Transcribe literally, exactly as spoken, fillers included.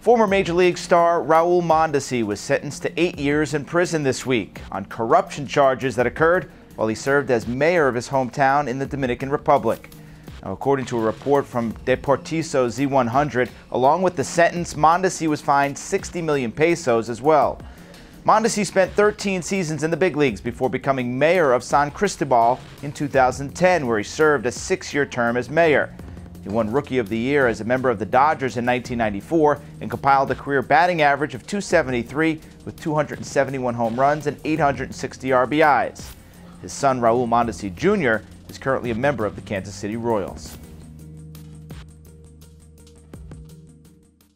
Former Major League star Raul Mondesi was sentenced to eight years in prison this week on corruption charges that occurred while he served as mayor of his hometown in the Dominican Republic. Now, according to a report from Deportivo Z one hundred, along with the sentence, Mondesi was fined sixty million pesos as well. Mondesi spent thirteen seasons in the big leagues before becoming mayor of San Cristobal in two thousand ten, where he served a six-year term as mayor. He won Rookie of the Year as a member of the Dodgers in nineteen ninety-four and compiled a career batting average of two seventy-three with two hundred seventy-one home runs and eight hundred sixty R B Is. His son, Raul Mondesi Junior, is currently a member of the Kansas City Royals.